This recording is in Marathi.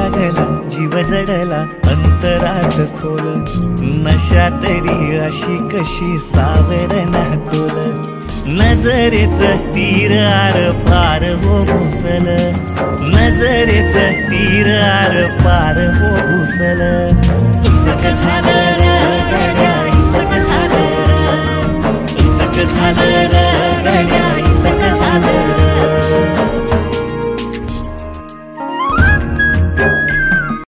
लागला जीव जडला अंतरात खोल नशा तरी अशी कशी सावरणा तोल नजरेच तीर आर पार हो घुसल नजरेच तीर आर पार हो घुसल इसक झालं र गड्या इसक झालं र इसक झालं र